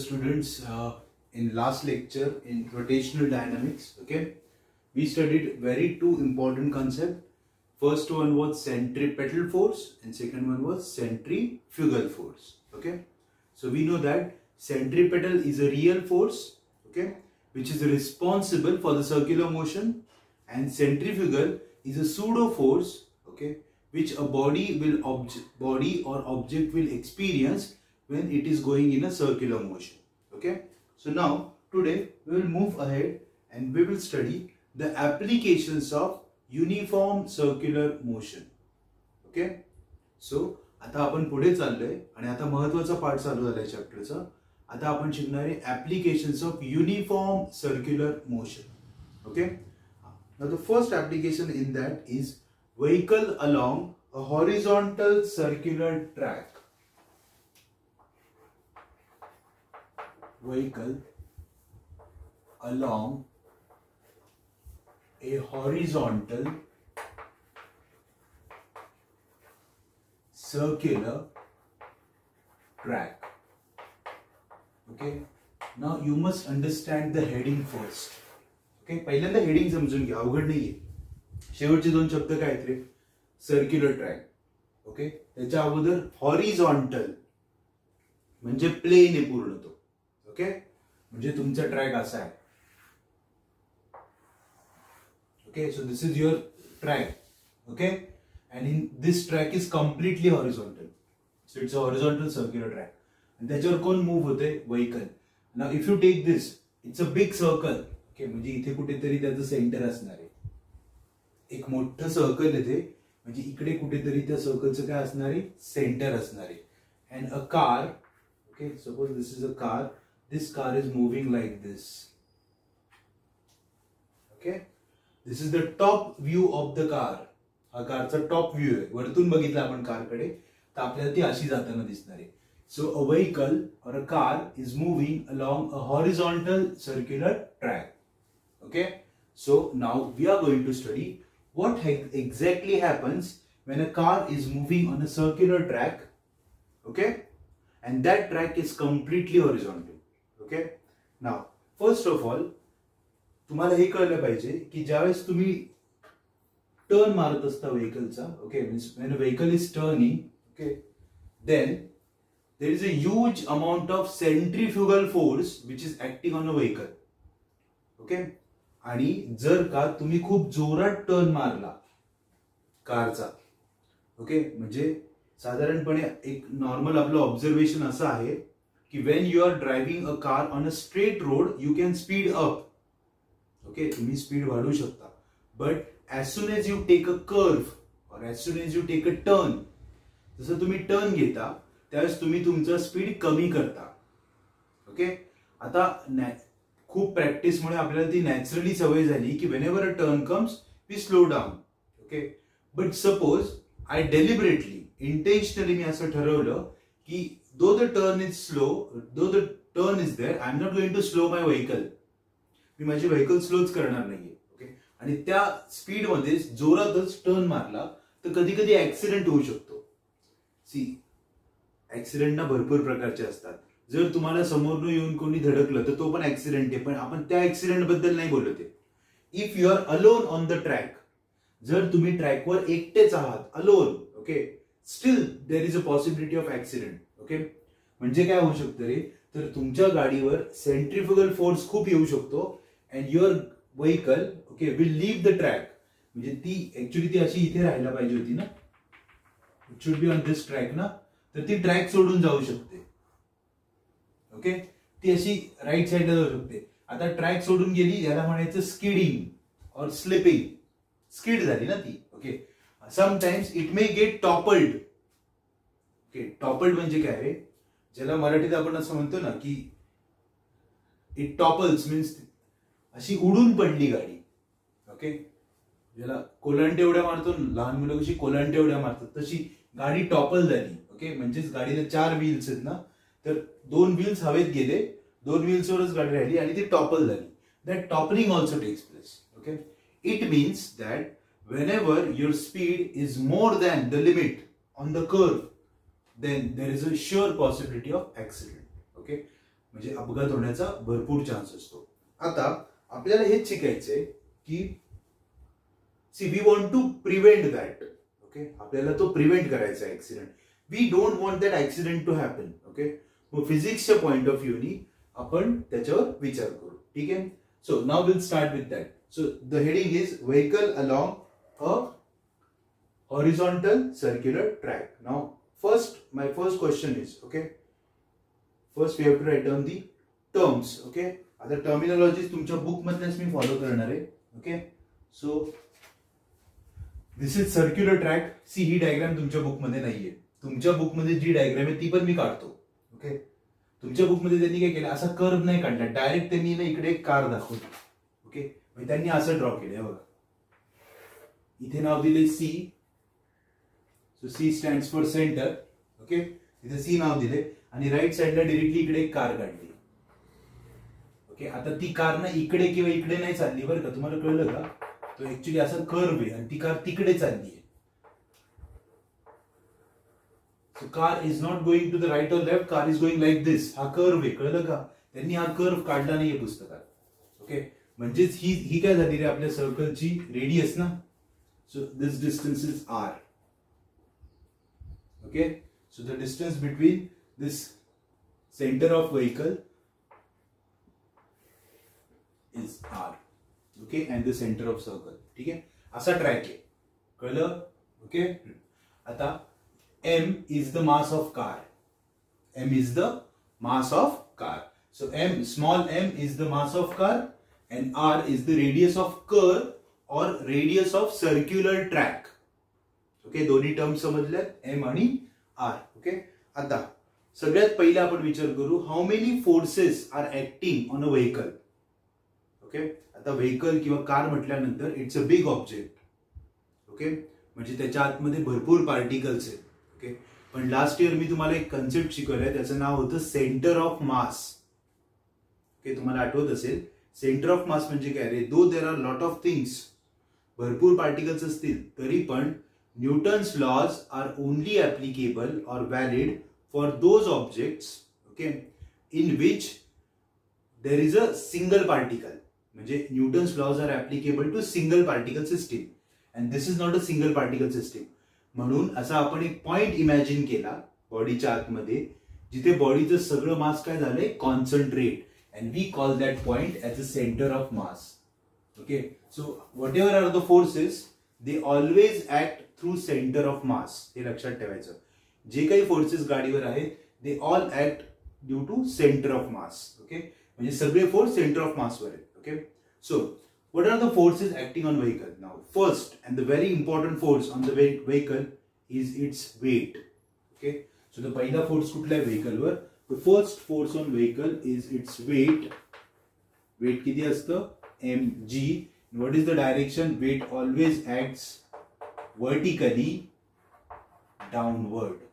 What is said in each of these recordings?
students, in last lecture in rotational dynamics, okay, we studied very two important concepts. First one was centripetal force and second one was centrifugal force. Okay, so we know that centripetal is a real force, okay, which is responsible for the circular motion, and centrifugal is a pseudo force, okay, which a body or object will experience when it is going in a circular motion. Okay, so now today we will move ahead and we will study the applications of uniform circular motion. Okay, so आता आपण पुढे चाललोय आणि आता महत्त्वाचा part चालू झालाय चॅप्टरचा. आता आपण शिकणार आहे applications of uniform circular motion. Okay, now the first application in that is vehicle along a horizontal circular track. Vehicle along a horizontal circular track. Okay, now you must understand the heading first. Okay, पहिल्यांदा heading समजून घ्या, अवघड नाहीये. शेवटचे दोन शब्द काय आहेत रे? Circular track. ओके, त्याच्या अगोदर हॉरिझॉन्टल म्हणजे प्लेन आहे पूर्ण तो. ओके, म्हणजे तुमचा ट्रॅक असा आहे. Okay, so this is your track, okay, and in this track is completely horizontal, so it's a horizontal circular track, and त्याच्यावर कोण मूव होते? Vehicle. Now if you take this, it's a big circle, okay, म्हणजे इथे कुठेतरी त्याचं centre असणार आहे. एक मोठं सर्कल येते, म्हणजे इकडे कुठेतरी त्या सर्कलचं काय असणार आहे? सेंटर असणार आहे. And a car, okay, suppose this is a car, this car is moving like this. Okay, this is the top view of the car. हा कारचा टॉप व्ह्यू आहे. वरतून बघितलं आपण कारकडे तर आपल्याला ती अशी जाताना दिसणार आहे. So a vehicle or a car is moving along a horizontal circular track. Okay, so now we are going to study what exactly happens when a car is moving on a circular track. Okay, and that track is completely horizontal. Okay, now first of all तुम्हाला हे कळलं पाहिजे की ज्यावेळेस तुम्ही turn मारत असता व्हेकलचा, okay, means when a vehicle is turning, okay, then there is a huge amount of centrifugal force which is acting on a vehicle. Okay, आणि जर का तुम्ही खूप जोरात टर्न मारला कारचा, ओके, म्हणजे साधारणपणे एक नॉर्मल आपलं ऑब्झर्वेशन असं आहे की when you are driving a car on a straight road you can speed up. Okay, तुम्ही स्पीड वाढवू शकता, but as soon as you take a curve or as soon as you take a turn, जसं तुम्ही turn घेता त्यावेळेस तुम्ही तुमचा speed कमी करता. ओके, आता खूप प्रॅक्टिसमुळे आपल्याला ती नॅचरली सवय झाली की whenever a turn comes we slow down. Okay, but suppose I deliberately intentionally मी असं ठरवलं की though the turn is slow, though the turn is there, I am not going to slow my vehicle. मी माझी vehicle स्लोच करणार नाहीये. Okay, आणि त्या स्पीड मध्ये जोरातच टर्न मारला तर कधी कधी ऍक्सिडेंट होऊ शकतो. सी, ऍक्सिडेंट ना भरपूर प्रकारचे असतात. जर तुम्हाला समोरनं येऊन कोणी धडकलं तर तो पण ऍक्सिडेंट आहे, पण आपण त्या ऍक्सिडेंट बद्दल नाही बोलत आहे. If you are alone on the track, जर तुम्ही ट्रॅकवर एकटेच आहात, alone, okay, still there is a possibility of accident. Okay, म्हणजे काय होऊ शकतं रे, तर तुमच्या गाडीवर सेंट्रीफ्युगल फोर्स खूप येऊ शकतो and your vehicle, okay, will leave the track. म्हणजे ती ऍक्च्युअली ती अशी इथे राहायला पाहिजे होती ना, it should be on this track ना, तर ती ट्रॅक सोडून जाऊ शकते. ओके, ती अशी राईट साइडला जाऊ शकते. आता ट्रॅक सोडून गेली, याला म्हणायचं स्किडिंग और स्लिपिंग. स्किड झाली ना ती. Okay, sometimes it may get toppled. Okay, toppled म्हणजे काय रे, ज्याला मराठीत आपण असं म्हणतो ना की इट टॉपल्स मीन्स अशी उडून पडली गाडी. ओके, ज्याला कोलांटे उड्या मारतो, लहान मुलं कशी कोलांटे उड्या मारतात तशी गाडी टॉपल झाली. ओके, म्हणजेच गाडीला 4 व्हील्स आहेत ना, तर 2 व्हील्स हवेत गेले, 2 व्हील्सवरच गाडी राहिली आणि ती टॉपल झाली. That toppling also takes place. Okay, it means that whenever your speed is more than the limit on the curve, then there is a sure possibility of accident. Okay, म्हणजे अपघात होण्याचा भरपूर चान्स असतो. आता आपल्याला हेच शिकायचंय की see we want to prevent that. Okay, आपल्याला तो प्रिव्हेंट करायचा आहे accident. We don't want that accident to happen. Okay, मग फिजिक्सच्या पॉइंट ऑफ व्ह्यूनी आपण त्याच्यावर विचार करू. ठीक आहे. So now will start with that. So the heading is vehicle along a horizontal circular track. Now my first question is, okay, first we have to write down the terms. Okay, आता terminology तुमच्या book मधल्याच मी follow करणार आहे. Okay, so this is circular track. See, ही diagram तुमच्या book मध्ये नाहीये. तुमच्या बुक मध्ये जी डायग्राम आहे ती पण मी काढतो. ओके, तुमच्या बुक मध्ये त्यांनी काय केलं, असा कर्व नाही काढला, डायरेक्ट त्यांनी ना इकडे एक कार दाखवली. ओके, म्हणजे त्यांनी असं ड्रॉ केलं बघा. इथे नाव दिले C. So C stands for center. Okay, इथे सी नाव दिले आणि राईट साइडला डिरेक्टली इकडे एक कार काढली. ओके, आता ती कार ना इकडे किंवा इकडे नाही चालली बरं का, तुम्हाला कळलं का? तो ऍक्च्युली असा कर्व आहे आणि ती कार तिकडे चालली आहे. So car is not going to the right or left, car is going like this. हा कर्व आहे, कळलं का? त्यांनी हा कर्व काढला नाहीये पुस्तकात. ओके, म्हणजेच ही काय झाली रे आपल्या सर्कलची रेडियस ना. So this distance is R. Okay, so the distance between this center of vehicle is r. Okay, and the center of circle. ठीक आहे, असा ट्रॅक आहे, कळलं? ओके, आता m is the mass of car. m is the mass of car. So small m is the mass of car and r is the radius of curve or radius of circular track. Okay, दोन्ही term समजल्यात, M आणि R. Okay, आता सगळ्यात पहिले आपण विचार करू, how many forces are acting on a vehicle. Okay, आता व्हेकल किंवा कार म्हटल्यानंतर it's a big object. Okay, म्हणजे त्याच्या आतमध्ये भरपूर पार्टिकल्स आहेत. ओके, पण लास्ट इयर मी तुम्हाला एक कन्सेप्ट शिकवलंय, त्याचं नाव होतं सेंटर ऑफ मास. ओके, तुम्हाला आठवत असेल, सेंटर ऑफ मास म्हणजे काय रे? Though there are lot of things, भरपूर पार्टिकल्स असतील तरी पण Newton's laws are only applicable or valid for those objects, okay, in which there is a single particle. म्हणजे Newton's laws are applicable to single particle system and this is not a single particle system. म्हणून असा आपण एक point imagine केला बॉडीच्या आतमध्ये, जिथे बॉडीचं सगळं मास काय झालंय, concentrate, and we call that point as the center of mass. Okay, so whatever are the forces, they always act through center of mass. हे लक्षात ठेवायचं, जे काही फोर्सेस गाडीवर आहेत they all act due to center of mass. Okay, म्हणजे सगळे force center of मासवर आहेत. Okay, so what are the forces acting on vehicle? Now first and the very important force on the vehicle is its weight. Okay, so the पहिला force कुठला आहे व्हेकलवर? The first force on vehicle is its weight. Weight किती असतं? mg. What is the direction? Weight always acts vertically downward.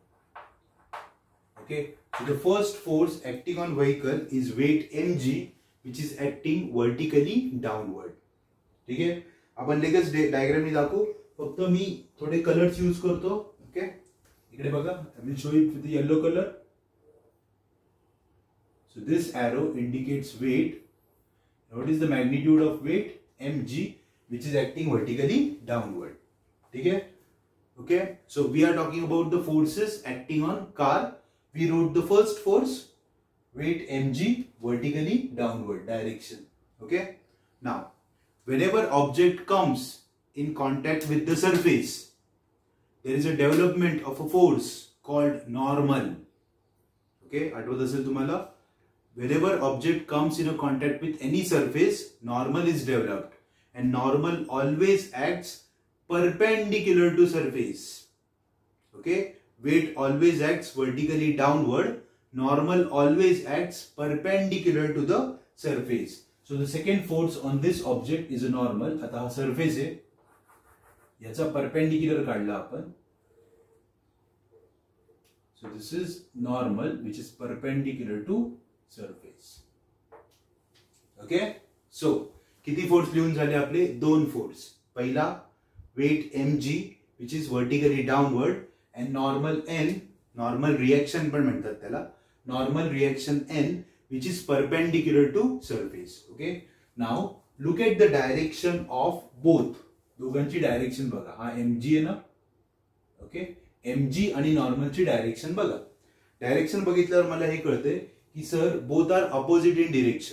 Okay, so the first force acting on vehicle is weight mg which is acting vertically downward. ठीक आहे, आपण लगेच diagram दाखवू, फक्त मी थोडे colours use करतो. ओके, इकडे बघा, I will show it with the yellow color. So this arrow indicates weight. What is the magnitude of weight? mg which is acting vertically downward. ठीक है? Okay, so we are talking about the forces acting on car. We wrote the first force, weight mg, vertically downward direction. Okay, now whenever object comes in contact with the surface, there is a development of a force called normal. Okay, आठवत असेल तुम्हाला, whenever object comes in a contact with any surface, normal is developed and normal always acts perpendicular to surface. Okay, weight always acts vertically downward, normal always acts perpendicular to the surface. So the second force on this object is a normal. आता हा surface आहे, याचा perpendicular काढला आपण. So this is normal which is perpendicular to surface. Okay, so किती force लिहून झाले आपले? दोन फोर्स. पहिला weight mg which is vertically downward and normal n, normal reaction पण म्हणतात त्याला, normal reaction n which is perpendicular to surface. Okay, now look at the direction of both. दोघांची डायरेक्शन बघा. हा mg आहे ना. ओके, mg आणि नॉर्मलची direction बघा. डायरेक्शन बघितल्यावर मला हे कळते की sir both are opposite in direction.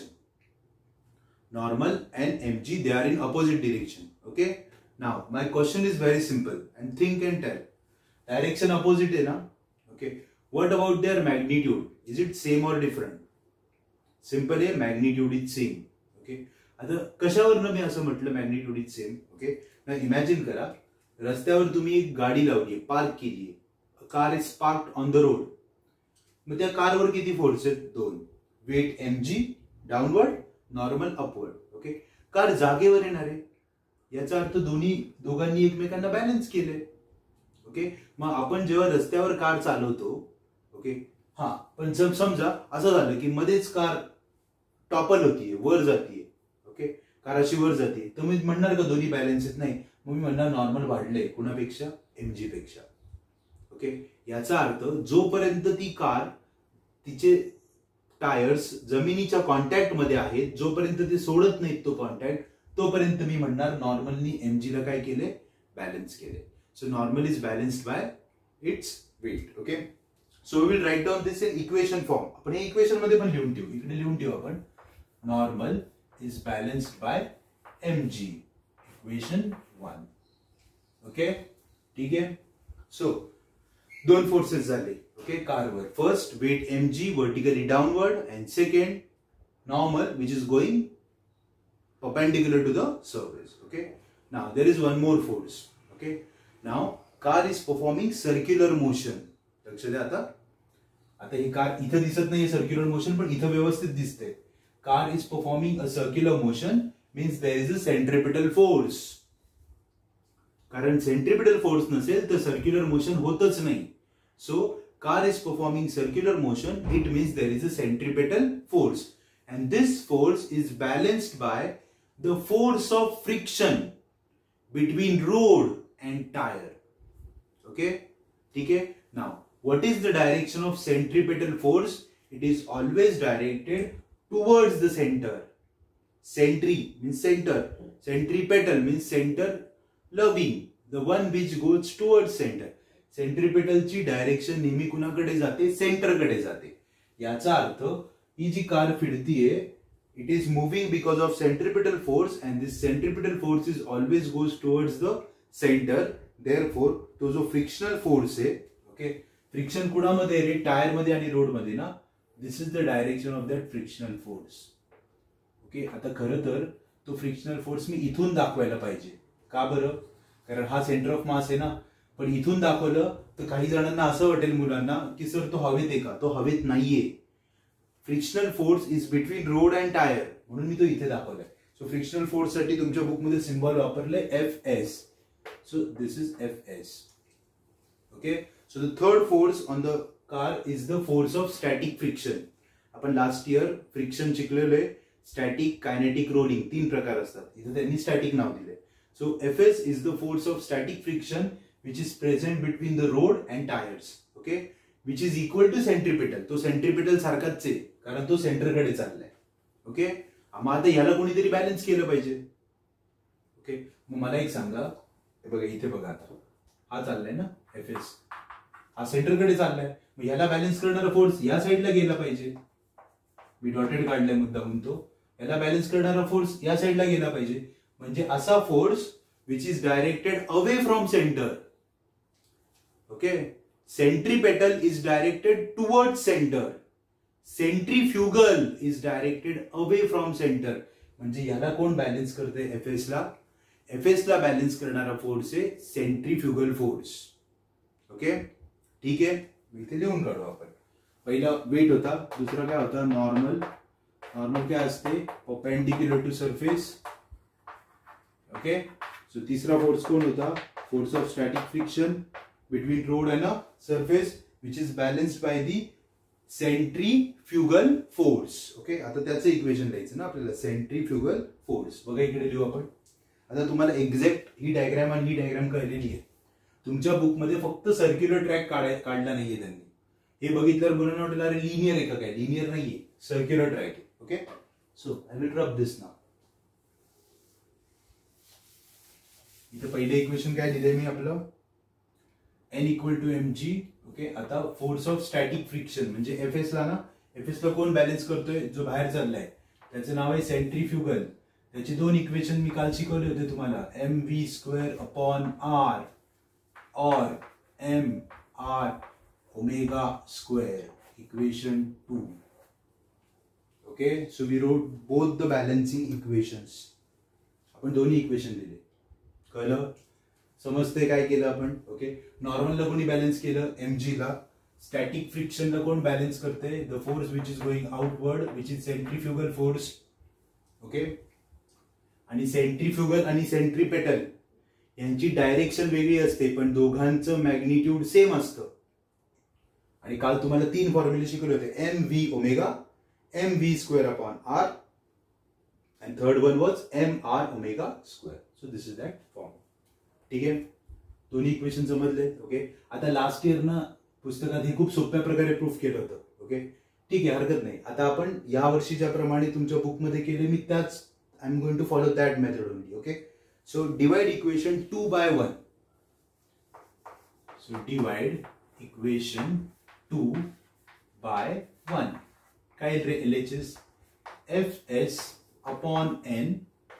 Normal and mg, they are in opposite direction. Okay, now my question is very simple and think and tell. Direction opposite है ना. Okay, what about their magnitude? Is it same or different? Simple है, magnitude is same. Okay, आता कशावरनं मी असं म्हटलं magnitude is same? Okay, now imagine करा, रस्त्यावर तुम्ही एक गाडी लावली, पार्क केली, car is parked on the road. मग त्या कारवर किती फोर्स आहेत? 2. Weight mg downward, normal upward. Okay, car जागेवर येणार आहे, याचा अर्थ दोघांनी एकमेकांना बॅलन्स केले. ओके, मग आपण जेव्हा रस्त्यावर कार चालवतो, ओके, हा, पण जर समजा असं झालं की मध्येच कार टॉपल होतीये, वर जातीये. ओके, कार अशी वर जाते, तर मी म्हणणार का दोन्ही बॅलन्स आहेत? नाही, मग मी म्हणणार नॉर्मल वाढले. कुणापेक्षा? mg पेक्षा. ओके, याचा अर्थ जोपर्यंत ती कार तिचे टायर्स जमिनीच्या कॉन्टॅक्ट मध्ये आहेत, जोपर्यंत ते सोडत नाहीत तो कॉन्टॅक्ट, तोपर्यंत मी म्हणणार नॉर्मलनी mg ला काय केले? बॅलन्स केले. So normal is balanced by its weight. Okay, so we will write down this in equation form. आपण हे इक्वेशन मध्ये पण लिहून ठेवू, इकडे लिहून ठेवू आपण. Normal is balanced by mg, equation 1. Okay, ठीक आहे. सो दोन फोर्सेस झाले. ओके, कारवर. First weight mg vertically downward and second normal which is going perpendicular to the surface. Okay, now there is one more force. Okay, now car is performing circular motion. लक्ष द्या. आता ही car इथं दिसत नाहीये circular motion, पण इथं व्यवस्थित दिसते. Car is performing a circular motion means there is a centripetal force. कारण सेंट्रिपिटल फोर्स नसेल तर सर्क्युलर मोशन होतच नाही. So car is performing circular motion, it means there is a centripetal force, and this force is balanced by the force of friction between road and tire. Okay, ठीक है. Now what is the direction of centripetal force? It is always directed towards the center. Centri means center, centripetal means center loving, the one which goes towards center. सेंट्रिपेटलची direction नेहमी कुणाकडे जाते? सेंटरकडे जाते. याचा अर्थ ही जी कार फिरतीये, it is moving because of centripetal force, and this centripetal force is always goes towards the center. Therefore तो जो फ्रिक्शनल फोर्स आहे, ओके, फ्रिक्शन कुणामध्ये रे? टायर मध्ये आणि रोड मध्ये ना. This is the direction of that frictional force. Okay, आता खरं तर तो फ्रिक्शनल फोर्स मी इथून दाखवायला पाहिजे. का बरं? कारण हा सेंटर ऑफ मास आहे ना. पण इथून दाखवलं तर काही जणांना असं वाटेल, मुलांना, की सर तो हवेत आहे का? तो हवेत नाहीये. Frictional force is between road and tyre, म्हणून मी तो इथे दाखवलाय. सो फ्रिक्शनल फोर्स साठी तुमच्या बुकमध्ये सिम्बॉल वापरले Fs. So this is Fs. Okay, so the third force on the car is the force of static friction. आपण लास्ट इयर फ्रिक्शन शिकलेलोय. स्टॅटिक, कायनेटिक, रोलिंग 3 प्रकार असतात. इथे त्यांनी स्टॅटिक नाव दिले. So Fs is the force of static friction which is present between the road and tires. Okay, which is equal to centripetal. तो centripetal सारखाच आहे, कारण तो सेंटरकडे चाललाय. ओके, मग आता ह्याला कोणीतरी बॅलन्स केलं पाहिजे. ओके, मग मला एक सांगा, हे बघा इथे बघा, आता हा चाललाय ना Fs, हा सेंटरकडे चाललाय. मग ह्याला बॅलन्स करणारा फोर्स या साईडला गेला पाहिजे. मी डॉटेड काढलाय मुद्दामून तो. याला बॅलन्स करणारा फोर्स या साईडला गेला पाहिजे. म्हणजे असा force which is directed away from center. Okay, centripetal is directed towards center. Centrifugal is directed away from center. म्हणजे याला कोण बॅलन्स करते? Fs ला. Fs ला बॅलन्स करणारा फोर्स आहे सेंट्रीफ्युगल फोर्स. ओके, ठीक आहे. इथे लिहून काढू आपण. पहिला वेट होता, दुसरा काय होता? नॉर्मल. नॉर्मल काय असते? Perpendicular to surface. Okay, so तिसरा फोर्स कोण होता? Force of static friction between road and a surface, which is balanced by the centrifugal force. Okay, आता त्याचं इक्वेशन लिहायचं ना आपल्याला. Centrifugal force. बघा इकडे लिहू आपण. आता तुम्हाला एक्झॅक्ट ही डायग्राम आणि ही डायग्राम कळलेली आहे. तुमच्या बुकमध्ये फक्त सर्क्युलर ट्रॅक काढला नाहीये त्यांनी. हे बघितल्यावर मुलांना वाटेल अरे लिनियर आहे का? काय लिनियर नाहीये. circular triangle. Okay, so I will rub this now. इथे पहिले इक्वेशन काय दिले मी आपलं n equal to mg. Okay, आता फोर्स ऑफ स्टॅटिक फ्रिक्शन म्हणजे एफएस ला ना, एफएस ला कोण बॅलन्स करतोय, जो बाहेर चाललाय त्याचं नाव आहे सेंट्रीफ्युगल. त्याचे दोन इक्वेशन मी काल शिकवले होते तुम्हाला, mv² अपॉन r और mr omega square, equation 2. Okay, so we wrote both the balancing equations. आपण दोन्ही इक्वेशन दिले. कळलं? समजते काय केलं आपण? ओके, नॉर्मलला कोणी बॅलन्स केलं, mg ला. स्टॅटिक फ्रिक्शनला कोण बॅलन्स करते, the force which is going outward which is centrifugal force. Okay, आणि सेंट्रीफ्युगल आणि सेंट्रीपेटल यांची डायरेक्शन वेगळी असते, पण दोघांचं मॅग्निट्यूड सेम असतं. आणि काल तुम्हाला 3 फॉर्म्युले शिकवले होते, mv omega, mv² upon r, and third one was mr omega square. So this is that form. ठीक आहे, दोन्ही इक्वेशन समजले. ओके, आता लास्ट इयर ना पुस्तकात हे खूप सोप्या प्रकारे प्रूफ केलं होतं. ओके, ठीक आहे, हरकत नाही. आता आपण या वर्षी ज्याप्रमाणे तुमच्या बुकमध्ये केले मी त्याच, I am going to follow that method only. Okay, so divide equation 2 by 1. सो डिवाइड इक्वेशन 2 by 1. काय LHS? fs upon n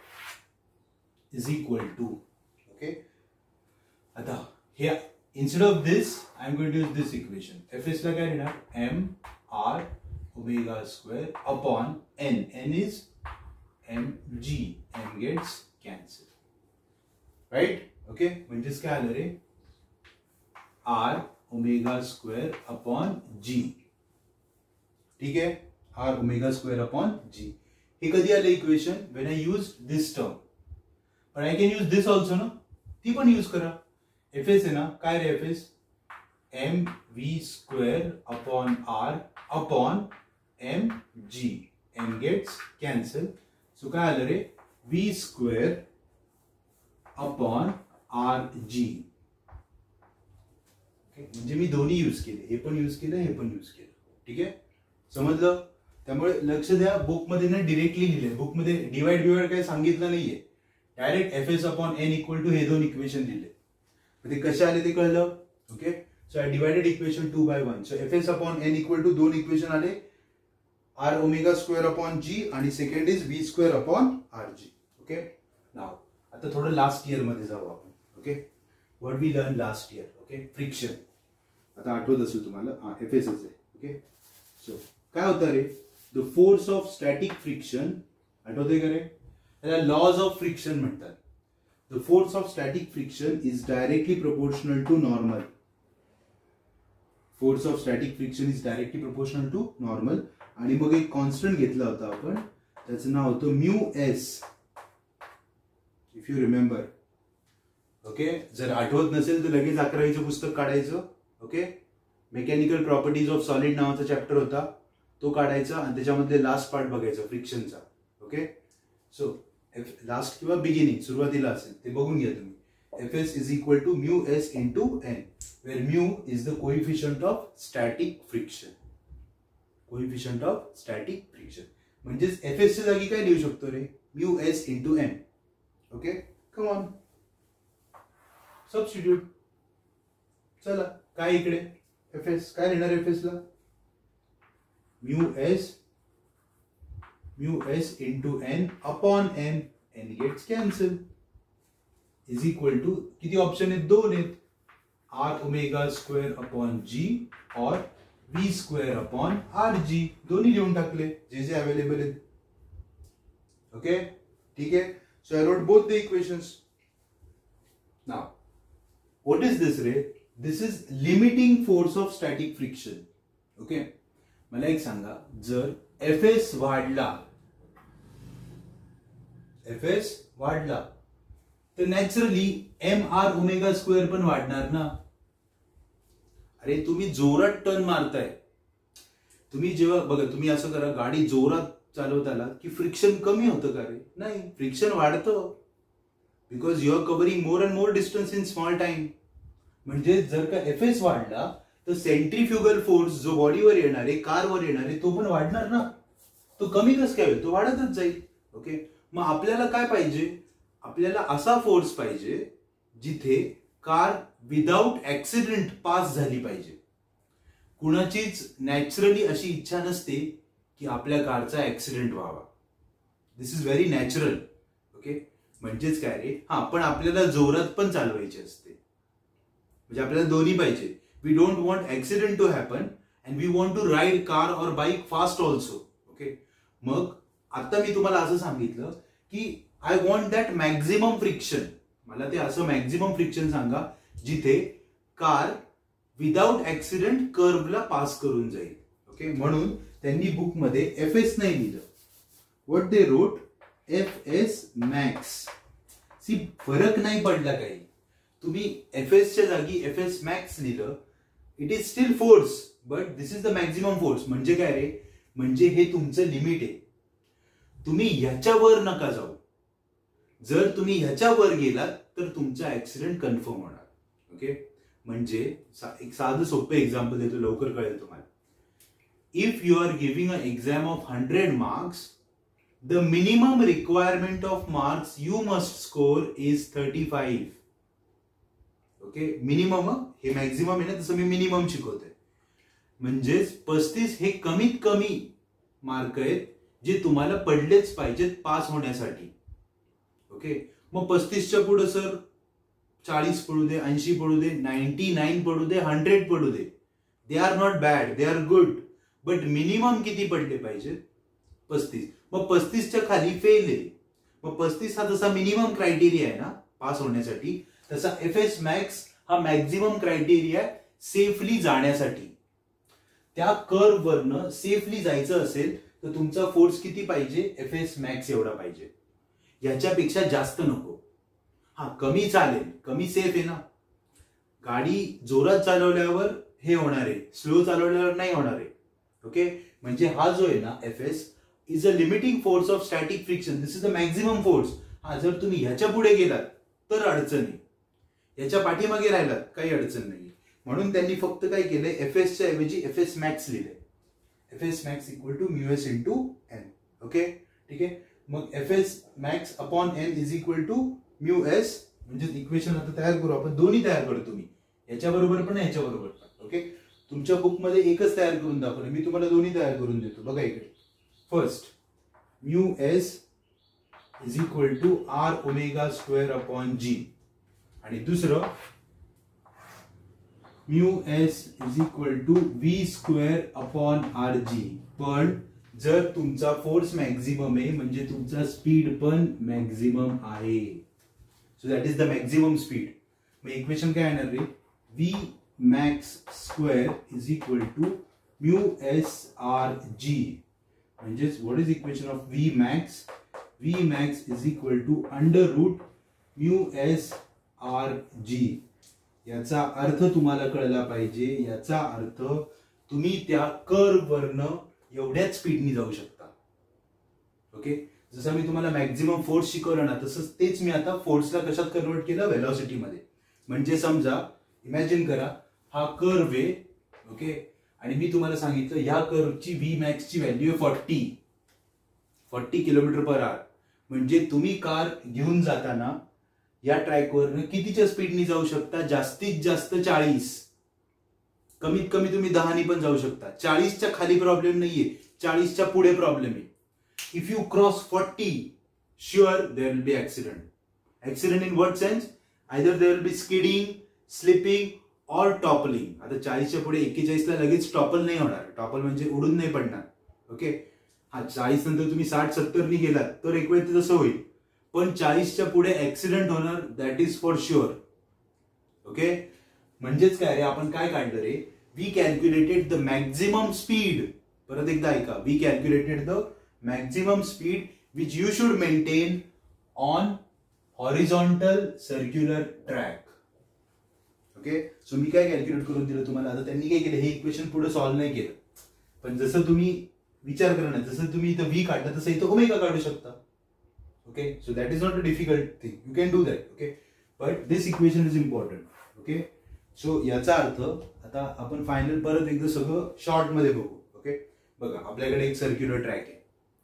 is equal to. Okay, आता here instead of this I am going to use this equation. fs ला काय देणार, mr omega square upon n. n is mg. m gets cancelled, right? Okay, म्हणजेच काय आलं रे, r omega square upon g. ठीक आहे, r omega square upon g. हे कधी आलं equation, when I use this term. पण I can use this also ना, ती पण यूज करा. एफएस आहे ना, काय रे FS, mv² upon r upon mg. m gets cancel. सो काय आलं रे, v² अपॉन rg. म्हणजे मी दोन्ही यूज केले, हे पण यूज केलं, हे पण यूज केलं. ठीक आहे, समजलं? त्यामुळे लक्ष द्या, बुक मध्ये ना डिरेक्टली लिहिले, बुक मध्ये डिवाइड काही सांगितलं नाहीये. Direct fs upon n equal to हे दोन इक्वेशन दिले. ते कसे आले ते कळलं. Okay, so I divided equation 2 by 1. सो fs upon n equal to दोन इक्वेशन आले, r omega square upon g आणि second is v² upon rg. Okay, now आता थोडं लास्ट इयर मध्ये जाऊ आपण. ओके, what we learn last year. Okay, friction. आता आठवत असेल तुम्हाला, एफएस आहे. ओके, सो काय होतं रे, the force of static friction. आठवतंय का रे, त्याला लॉज ऑफ फ्रिक्शन म्हणतात. The force of static friction is directly proportional to normal. Force of static friction is directly proportional to normal. आणि मग एक कॉन्स्टंट घेतला होता आपण, त्याचं नाव होतं mu S, if you remember. Okay, जर आठवत नसेल तर लगेच 11वीचं पुस्तक काढायचं. ओके, मेकॅनिकल प्रॉपर्टीज ऑफ सॉलिड नावाचा चॅप्टर होता, तो काढायचा आणि त्याच्यामधले लास्ट पार्ट बघायचा फ्रिक्शनचा. ओके, सो लास्ट किंवा बिगिनिंग सुरुवातीला असेल ते बघून घ्या तुम्ही. fs is equal to mu S into n, where mu is the coefficient of static friction. Coefficient of static friction म्हणजेच fs च्या जागी काय लिहू शकतो रे, mu S into n. Okay, come on, substitute. चला, काय इकडे fs काय लिहिणार, fs ला mu S into n upon n. n gets cancel is equal to, किती ऑप्शन आहेत, 2 आहेत, r omega square upon g और v² अपॉन rg. दोन्ही लिहून टाकले जे जे अवेलेबल आहेत. ओके, ठीक आहे. So I wrote both the equations. Now what is this रे, this is limiting force of static friction. Okay, मला एक सांगा, जर fs वाढला, fs वाढला तर नॅचरली mr ओमेगा स्क्वेअर पण वाढणार ना. अरे तुम्ही जोरात टर्न मारताय, तुम्ही जेव्हा बघा, तुम्ही असं करा, गाडी जोरात चालवताला की फ्रिक्शन कमी होतं का रे, नाही, फ्रिक्शन वाढतं. Because you are covering more and more distance in small time. म्हणजे जर का fs वाढला तर सेंट्रीफ्युगल फोर्स जो बॉडीवर येणार आहे, कारवर येणार आहे, तो पण वाढणार ना. तो कमी कसं काय होईल, तो वाढतच जाईल. ओके, मग आपल्याला काय पाहिजे, आपल्याला असा फोर्स पाहिजे जिथे कार विदाउट ऍक्सिडेंट पास झाली पाहिजे. कुणाचीच नॅचरली अशी इच्छा नसते की आपल्या कारचा ऍक्सिडेंट व्हावा. This is very natural. Okay, म्हणजेच काय रे, हा पण आपल्याला जोरात पण चालवायची असते, म्हणजे आपल्याला दोन्ही पाहिजे. We don't want accident to happen and we want to ride car और बाईक फास्ट ऑल्सो. ओके, मग आता मी तुम्हाला असं सांगितलं की I want that maximum friction. मला ते असं मॅक्झिमम फ्रिक्शन सांगा जिथे कार विदाउट ऍक्सिडेंट कर्वला पास करून जाईल. ओके, म्हणून त्यांनी बुकमध्ये FS नाही लिहिलं. What they wrote, FS max. See फरक नाही पडला काही. तुम्ही FS च्या जागी FS मॅक्स लिहिलं, it is still force but this is the maximum force. म्हणजे काय रे, म्हणजे हे तुमचं लिमिट आहे. तुम्ही ह्याच्यावर नका जाऊ. जर तुम्ही ह्याच्यावर गेलात तर तुमचा ऍक्सिडेंट कन्फर्म होणार. ओके, म्हणजे एक साधं सोपं एक्झाम्पल देतो, लवकर कळेल तुम्हाला. If you are giving a exam of 100 marks, the minimum requirement of marks you must score is 35. Okay, minimum, हे मॅक्झिमम आहे ना, तसं मी मिनिमम शिकवतोय. म्हणजेच 35 हे कमीत कमी मार्क आहेत जे तुम्हाला पडलेच पाहिजेत पास होण्यासाठी. ओके, मग 35च्या पुढे सर 40 पडू दे, 80 पडू दे, 99 पडू दे, 100 पडू दे, they are not bad, they are good. But minimum किती पडले पाहिजेत, 35. मग 35च्या खाली फेल आहे. मग 35 हा जसा मिनिमम क्रायटेरिया आहे ना पास होण्यासाठी, तसा FS मॅक्स हा मॅक्झिमम क्रायटेरिया आहे सेफली जाण्यासाठी. त्या कर्व वरनं सेफली जायचं असेल तर तुमचा फोर्स किती पाहिजे, FS मॅक्स एवढा पाहिजे. याच्यापेक्षा जास्त नको. हा कमी चालेल, कमी सेफ आहे ना. गाडी जोरात चालवल्यावर हे होणार आहे, स्लो चालवल्यावर नाही होणार आहे. ओके, म्हणजे हा जो आहे ना FS is a limiting force of static friction. This is the maximum force. हा जर तुम्ही ह्याच्या पुढे गेलात तर अडचण आहे, ह्याच्या पाठीमागे राहिलात काही अडचण नाही. म्हणून त्यांनी फक्त काय केलंय, FS च्या ऐवजी FS मॅक्स लिहिलंय. FS max equal to μs into n. Okay, ठीक आहे. मग FS max upon n is equal to μs. म्हणजे इक्वेशन आता तयार करू आपण, दोन्ही तयार करू तुम्ही, याच्या बरोबर पण याच्या बरोबर पण. ओके, तुमच्या बुक मध्ये एकच तयार करून दाखवलं, मी तुम्हाला दोन्ही तयार करून देतो. बघा इकडे, first μs is equal to r omega square upon g, आणि दुसरं μs is equal to v square upon rg. पण जर तुमचा फोर्स मॅक्झिमम आहे म्हणजे तुमचा स्पीड पण मॅक्झिमम आहे. So that is the maximum speed. मग इक्वेशन काय येणार रे, v max square is equal to μs rg. म्हणजेच what is equation of v max, v max is equal to under root μs rg. याचा अर्थ तुम्हाला कळला पाहिजे. याचा अर्थ तुम्ही त्या कर्व वरनं एवढ्याच स्पीडनी जाऊ शकता. ओके, जसं मी तुम्हाला मॅक्झिमम फोर्स शिकवलं ना, तसंच तेच मी आता फोर्सला कशात कन्वर्ट केलं, व्हेलॉसिटी मध्ये. म्हणजे समजा इमॅजिन करा हा कर्व आहे. ओके, आणि मी तुम्हाला सांगितलं या कर्वची v max ची व्हॅल्यू आहे 40 किलोमीटर पर आवर. म्हणजे तुम्ही कार घेऊन जाताना या ट्रॅकवर कितीच्या स्पीडनी जाऊ शकता, जास्तीत जास्त 40. कमीत कमी तुम्ही 10 पण जाऊ शकता. 40च्या खाली प्रॉब्लेम नाहीये, 40च्या पुढे प्रॉब्लेम आहे. If you cross 40, sure there will be accident. Accident in what sense, either there will be skidding, slipping or toppling. आता 40च्या पुढे 41 ला लगेच टॉपल नाही होणार. टॉपल म्हणजे उडून नाही पडणार. ओके, हा 40 नंतर तुम्ही 60-70 नी गेलात तर एक वेळ तसं होईल. पण 40च्या पुढे ऍक्सिडेंट होणार, that is for sure. Okay, म्हणजेच काय रे, आपण काय काढलं रे, we calculated the maximum speed. परत एकदा ऐका, we calculated the maximum speed which you should maintain on horizontal circular track. Okay, so मी काय कॅल्क्युलेट करून दिलं तुम्हाला. आता त्यांनी काय केलं, हे इक्वेशन पुढे सॉल्व्ह नाही केलं, पण जसं तुम्ही विचार करा ना, जसं तुम्ही इथं v काढता तसं इथं ओमेगा काढू शकता. Okay, so that is not a difficult thing. You can do that. Okay, but this equation is important. Okay, so याचा अर्थ आता आपण फायनल परत एकदा सगळं शॉर्ट मध्ये बघू. ओके, बघा आपल्याकडे एक सर्क्युलर ट्रॅक आहे.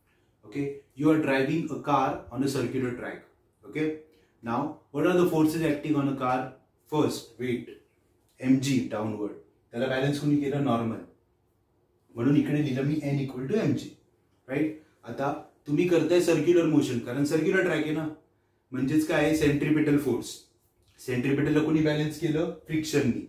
Okay, you are driving a car on a circular track. Okay, now what are the forces acting on a car? First, weight, mg downward. त्याला बॅलन्स कोणी केलं? नॉर्मल. म्हणून इकडे लिहिलं मी n equal to mg. Right. आता तुम्ही करताय सर्क्युलर मोशन, कारण सर्क्युलर ट्रॅक आहे ना, म्हणजेच काय आहे? Centripetal force. सेंट्रिपेटलला कोणी बॅलन्स केलं? फ्रिक्शननी.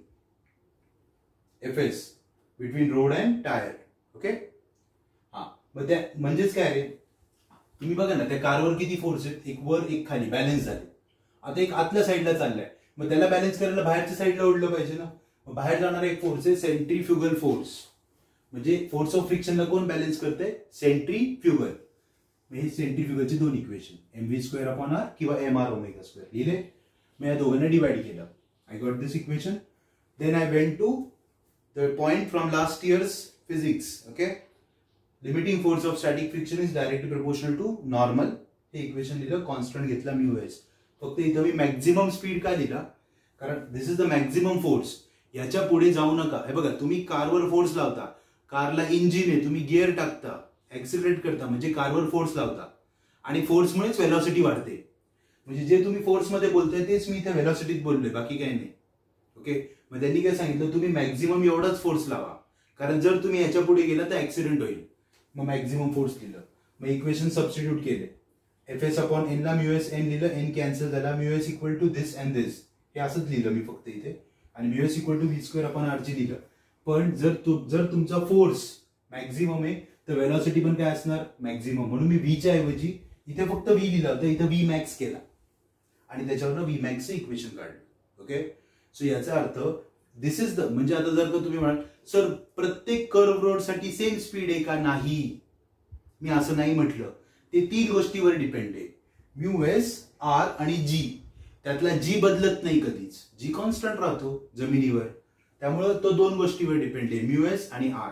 FS between road and tyre. Okay, हा. मग त्या म्हणजेच काय रे, तुम्ही बघा ना त्या कारवर किती फोर्स आहेत? एक वर एक खाली बॅलन्स झाले. आता एक आतल्या साईडला चाललाय, मग त्याला बॅलन्स करायला बाहेरच्या साईडला ओढलं पाहिजे ना. मग बाहेर जाणारा एक फोर्स आहे सेंट्रीफ्युगल फोर्स. म्हणजे फोर्स ऑफ फ्रिक्शनला कोण बॅलन्स करते? सेंट्रीफ्युगल. हे सेंट्रीफ्युगलचे दोन इक्वेशन, mv² अपॉन r किंवा mr ओमेगा स्क्वेअर लिहिले. मी या दोघांना डिवाइड केलं. I got this equation. Then I went to the point from last year's physics. Okay, limiting force of static friction is directly proportional to normal. हे equation लिहिलं, constant घेतला μs. फक्त इथं मी मॅक्झिमम स्पीड का लिहिला? कारण this is the maximum force. याच्या पुढे जाऊ नका. हे बघा, तुम्ही कारवर फोर्स लावता, कारला इंजिन आहे, तुम्ही गिअर टाकता, ऍक्सिलरेट करता, म्हणजे कारवर फोर्स लावता आणि फोर्समुळेच व्हेलॉसिटी वाढते. म्हणजे जे तुम्ही फोर्समध्ये बोलताय तेच मी इथे व्हेलॉसिटीत बोललोय, बाकी काही नाही. ओके, मग त्यांनी काय सांगितलं? तुम्ही मॅक्झिमम एवढाच फोर्स लावा, कारण जर तुम्ही याच्या पुढे गेला तर ऍक्सिडेंट होईल. मग मॅक्झिमम फोर्स लिहिलं. मग इक्वेशन सबस्टिट्यूट केले. एफएस अपॉन एन ला म्यूएस एन लिहिलं, एन कॅन्सल झाला, mu s equal to this and this. हे असंच लिहिलं मी फक्त इथे. आणि mu s equal to v² upon rg लिहिलं. पण जर तुमचा फोर्स मॅक्झिमम आहे तर व्हेलॉसिटी पण काय असणार? मॅक्झिमम. म्हणून मी व्हीच्या ऐवजी इथे फक्त व्ही लिहिलं होतं, इथं व्ही मॅक्स केला आणि त्याच्यावर व्ही मॅक्सचं इक्वेशन काढलं. ओके, सो याचा अर्थ दिस इज द, म्हणजे आता जर का तुम्ही म्हणाल सर प्रत्येक कर्व रोड साठी सेम स्पीड आहे का? नाही, मी असं नाही म्हटलं. ते तीन गोष्टीवर डिपेंड आहे, μs, r आणि g. त्यातला g बदलत नाही कधीच, g कॉन्स्टंट राहतो जमिनीवर. त्यामुळे तो दोन गोष्टीवर डिपेंड आहे, μs आणि r.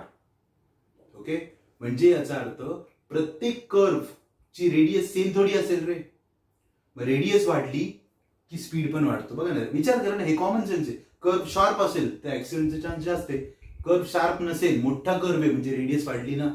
ओके, म्हणजे याचा अर्थ प्रत्येक कर्व ची रेडियस सेम थोडी असेल रे. मग रेडियस वाढली की स्पीड पण वाढतो. बघा ना, विचार करा ना, हे कॉमन सेन्स आहे. कर्व शार्प असेल तर ऍक्सिडेंटचे चान्स जास्त आहे. कर्व शार्प नसेल, मोठा कर्व आहे, म्हणजे रेडियस वाढली ना,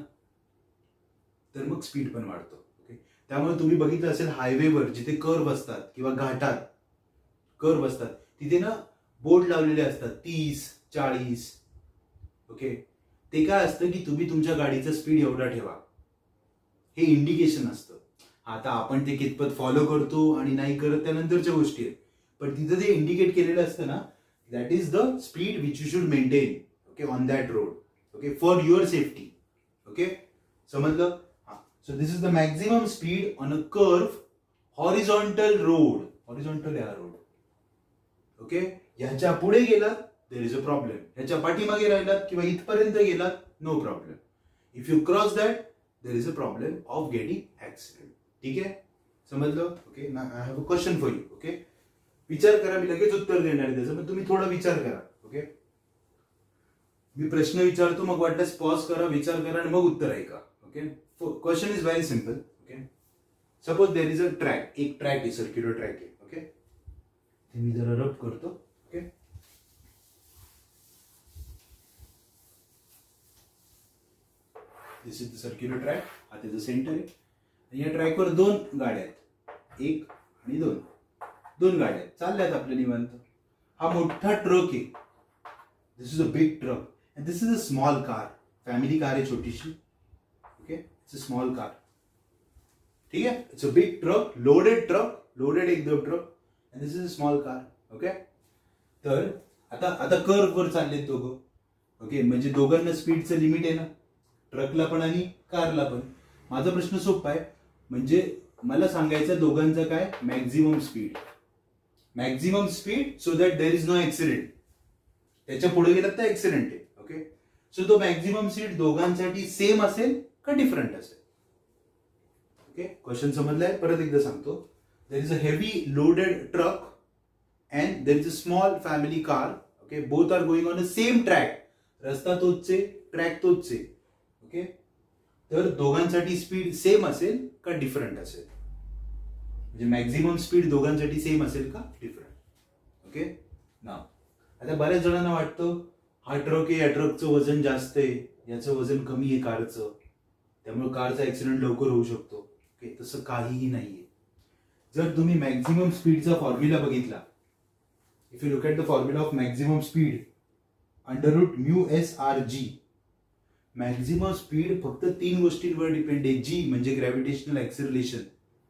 तर मग स्पीड पण वाढतो. ओके, त्यामुळे तुम्ही बघितलं असेल हायवेवर जिथे कर्व असतात किंवा घाटात कर्व असतात, तिथे ना बोर्ड लावलेले असतात 30, 40. ओके, ते काय असतं की तुम्ही तुमच्या गाडीचा स्पीड एवढा ठेवा, हे इंडिकेशन असतं. आता आपण ते कितपत फॉलो करतो आणि नाही करत त्यानंतरच्या गोष्टी आहेत, पण तिथं ते इंडिकेट केलेलं असतं ना, that is the speed which you should maintain. Okay, on that road. Okay, for your safety. Okay, समजलं? So this is the maximum speed on a curve horizontal road. Horizontal या रोड. ओके, ह्याच्या पुढे गेलात देर is a problem, ह्याच्या पाठीमागे राहिलात किंवा इथपर्यंत गेलात no problem. If you cross that there is a problem of getting accident. ठीक आहे, समजलं? Okay, I have a question for you. Okay, विचार करा, मी लगेच उत्तर देणार आहे त्याचं, पण तुम्ही थोडा विचार करा. ओके, मी प्रश्न विचारतो, मग वाटल्यास पॉज करा, विचार करा आणि मग उत्तर ऐका. Okay, question is very simple. Okay, suppose there is a track, एक ट्रॅक आहे, सर्क्युलर ट्रॅक आहे. ओके, मी जरा रब करतो. Okay, this is the circular track. हा त्याचं सेंटर आहे. या ट्रॅकवर दोन गाड्या आहेत, एक आणि दोन. दोन गाड्या आहेत, चालल्यात आपल्या निवांत. हा मोठा ट्रक आहे. This is a big truck and this is a small car. Family car आहे छोटीशी. Okay, it's a small car. ठीक आहे, it's a big truck, loaded truck, loaded एकदम truck, and this is a small car. Okay, तर आता curve वर चाललेत दोघं. ओके, म्हणजे दोघांना स्पीडचं लिमिट आहे ना, ट्रकला पण आणि कारला पण. माझा प्रश्न सोपा आहे, म्हणजे मला सांगायचं दोघांचं काय? Maximum speed. Maximum speed so that there is no accident. त्याच्या पुढे गेलात तर ऍक्सिडेंट आहे. ओके, सो तो मॅक्झिमम स्पीड दोघांसाठी सेम असेल का डिफरंट असेल? ओके, क्वेश्चन समजलाय? परत एकदा सांगतो. There is a heavy loaded truck and there is a small family car. Okay, both are going on a same track. रस्ता तोच आहे, ट्रॅक तोच आहे. ओके, तर दोघांसाठी स्पीड सेम असेल का डिफरंट असेल? म्हणजे मॅक्झिमम स्पीड दोघांसाठी सेम असेल का डिफरंट? ओके, ना आता बऱ्याच जणांना वाटतं हा ट्रक आहे, या ट्रकचं वजन जास्त आहे, याचं वजन कमी आहे कारचं, त्यामुळे कारचा ऍक्सिडेंट लवकर होऊ शकतो. ओके, तसं काहीही नाहीये. जर तुम्ही मॅक्झिमम स्पीडचा फॉर्म्युला बघितला, if you look at the formula of maximum speed √μsRg, maximum speed फक्त 3 गोष्टींवर डिपेंड आहे. जी म्हणजे ग्रॅव्हिटेशनल ऍक्सिलरेशन,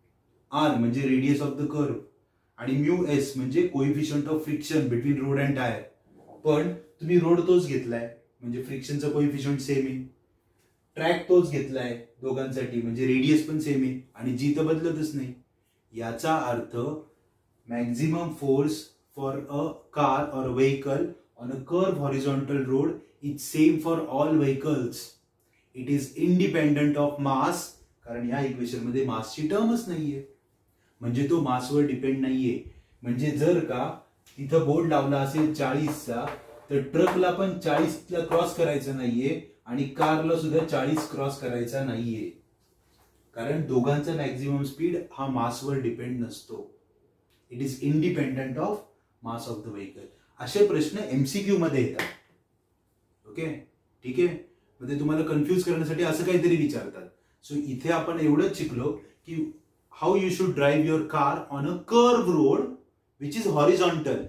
आर म्हणजे रेडियस ऑफ द कर्व, आणि μs म्हणजे coefficient of friction between road and tyre. पण तुम्ही रोड तोच घेतलाय म्हणजे फ्रिक्शनचा कोइफिशियंट सेम आहे, ट्रॅक तोच घेतलाय दोघांसाठी म्हणजे रेडियस पण सेम आहे, आणि जी तर बदलतच नाही. याचा अर्थ maximum force for a car or vehicle on a curve horizontal road is same for all vehicles. It is independent of mass, कारण या इक्वेशन मध्ये मासची टर्मच नाहीये, म्हणजे तो मासवर डिपेंड नाहीये. म्हणजे जर का तिथं बोर्ड लावला असेल 40चा, तर ट्रकला पण 40ला क्रॉस करायचं नाहीये आणि कारला सुद्धा 40 क्रॉस करायचा नाहीये, कारण दोघांचा मॅक्झिमम स्पीड हा मासवर डिपेंड नसतो. It is independent of mass of the vehicle. असे प्रश्न एमसीक्यू मध्ये येतात. ओके, ठीक आहे. म्हणजे तुम्हाला कन्फ्यूज करण्यासाठी असं काहीतरी विचारतात. सो इथे आपण एवढंच शिकलो की how you should drive your car on a curve road which is horizontal.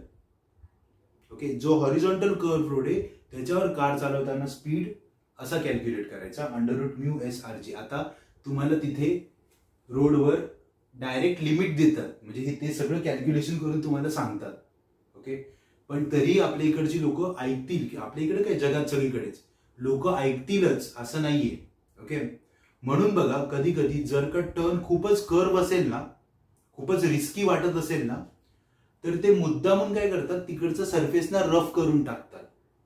Okay, जो हॉरिझॉन्टल कर्व रोड आहे त्याच्यावर कार चालवताना स्पीड असा कॅल्क्युलेट करायचा √μsRg. आता तुम्हाला तिथे रोडवर डायरेक्ट लिमिट देतात, म्हणजे ते सगळं कॅल्क्युलेशन करून तुम्हाला सांगतात. ओके, पण तरी आपल्या इकडची लोक ऐकतील की आपल्या इकडे काय जगात सगळीकडेच लोक ऐकतीलच असं नाहीये. ओके, म्हणून बघा कधी कधी जर का टर्न खूपच कर्व असेल ना, खूपच रिस्की वाटत असेल ना, तर ते मुद्दामून काय करतात, तिकडचं सरफेस ना रफ करून टाकतात.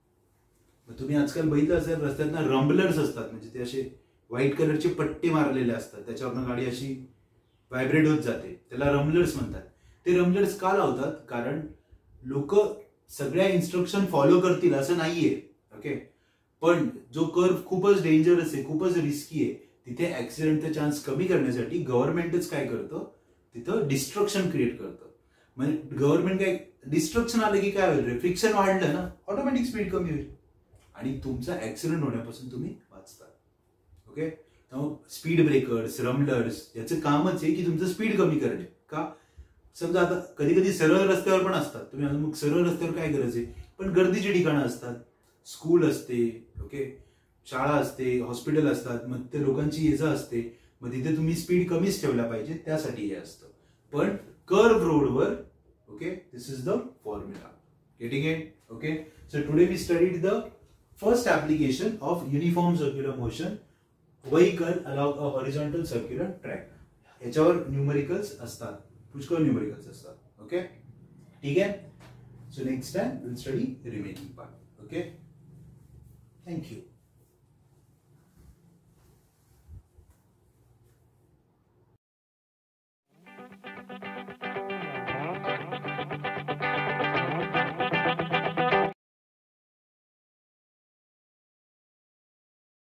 तुम्ही आजकाल बघितलं असेल रस्त्यात ना रंबलर्स असतात, म्हणजे ते असे व्हाईट कलरचे पट्टे मारलेले असतात, त्याच्यावरनं गाडी अशी व्हायब्रेट होत जाते, त्याला रंबलर्स म्हणतात. ते रंबलर्स का लावतात, कारण लोक सगळ्या इन्स्ट्रक्शन फॉलो करतील असं नाहीये. ओके, पण जो कर्व खूपच डेंजरस आहे, खूपच रिस्की आहे, तिथे ऍक्सिडेंटचा चान्स कमी करण्यासाठी गव्हर्नमेंटच काय करतं, तिथं डिस्ट्रक्शन क्रिएट करतं. म्हणजे गव्हर्नमेंट काय, डिस्ट्रक्शन आलं की काय होईल, फ्रिक्शन वाढलं ना, ऑटोमॅटिक स्पीड कमी होईल आणि तुमचा ऍक्सिडेंट होण्यापासून तुम्ही वाचता. ओके, त्यामुळे स्पीड ब्रेकर्स, रंबलर्स याचं कामच आहे की तुमचं स्पीड कमी करणे. का, समजा आता कधी कधी सरळ रस्त्यावर पण असतात तुम्ही, मग सरळ रस्त्यावर काय करायचे, पण गर्दीची ठिकाणं असतात, स्कूल असते, ओके, शाळा असते, हॉस्पिटल असतात, मग ते लोकांची ये जा असते, मग तिथे तुम्ही स्पीड कमीच ठेवला पाहिजे, त्यासाठी हे असतं. पण कर्व रोडवर, okay, this is the formula. Getting it? Okay, so today we studied the first application of uniform circular motion vehicle along a horizontal circular track. याच्यावर न्यूमेरिकल्स असतात, पुष्कळ न्यूमेरिकल्स असतात. ओके, ठीक आहे. So next time will study remaining part. Okay, thank you.